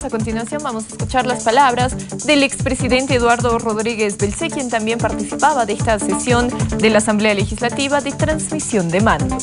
A continuación vamos a escuchar las palabras del expresidente Eduardo Rodríguez Belcé, quien también participaba de esta sesión de la Asamblea Legislativa de transmisión de mando.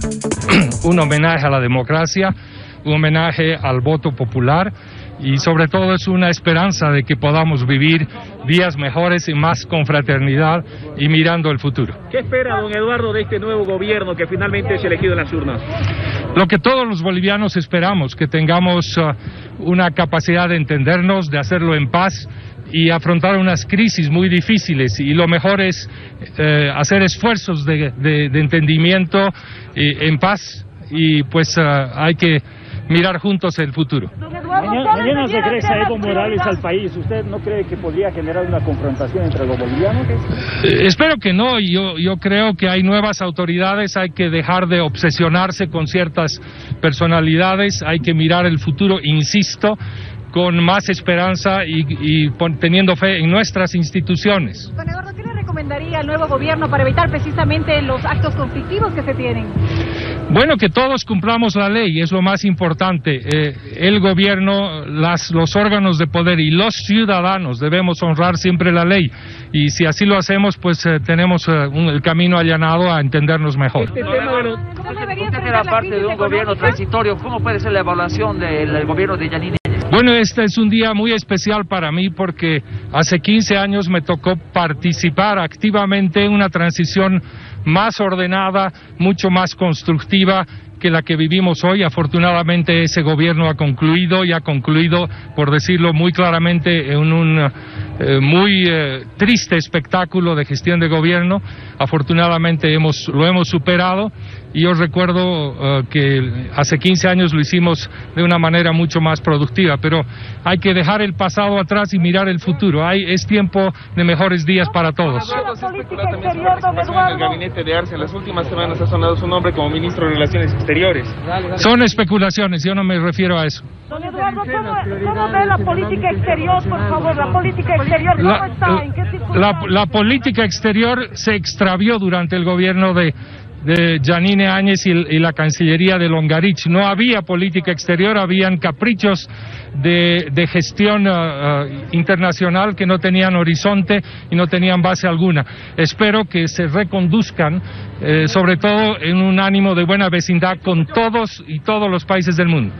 Un homenaje a la democracia, un homenaje al voto popular y sobre todo es una esperanza de que podamos vivir días mejores y más con fraternidad y mirando el futuro. ¿Qué espera, don Eduardo, de este nuevo gobierno que finalmente es elegido en las urnas? Lo que todos los bolivianos esperamos, que tengamos una capacidad de entendernos, de hacerlo en paz y afrontar unas crisis muy difíciles, y lo mejor es hacer esfuerzos de entendimiento en paz, y pues hay que mirar juntos el futuro. Mañana regresa Evo Morales al país. ¿Usted no cree que podría generar una confrontación entre los bolivianos? Espero que no. Yo creo que hay nuevas autoridades, hay que dejar de obsesionarse con ciertas personalidades, hay que mirar el futuro, insisto, con más esperanza y teniendo fe en nuestras instituciones. Don Eduardo, ¿qué le recomendaría al nuevo gobierno para evitar precisamente los actos conflictivos que se tienen? Bueno, que todos cumplamos la ley, es lo más importante. El gobierno, los órganos de poder y los ciudadanos debemos honrar siempre la ley. Y si así lo hacemos, pues tenemos el camino allanado a entendernos mejor. Usted era parte de un gobierno transitorio. ¿Cómo puede ser la evaluación del gobierno de Yanine? Bueno, este es un día muy especial para mí porque hace 15 años me tocó participar activamente en una transición más ordenada, mucho más constructiva que la que vivimos hoy. Afortunadamente ese gobierno ha concluido, por decirlo muy claramente, en un muy triste espectáculo de gestión de gobierno. Afortunadamente lo hemos superado, y yo recuerdo que hace 15 años lo hicimos de una manera mucho más productiva, pero hay que dejar el pasado atrás y mirar el futuro. Es tiempo de mejores días para todos. En el gabinete de Arce, en las últimas semanas ha sonado su nombre como ministro de Relaciones Exteriores. Son especulaciones, yo no me refiero a eso. Don Eduardo, ¿cómo ve la política exterior, por favor? La política exterior, ¿cómo está? ¿En qué circunstancias? La política exterior se extravió durante el gobierno de Yanine Áñez y la Cancillería de Longarich. No había política exterior, habían caprichos de gestión internacional que no tenían horizonte y no tenían base alguna. Espero que se reconduzcan, sobre todo en un ánimo de buena vecindad con todos los países del mundo.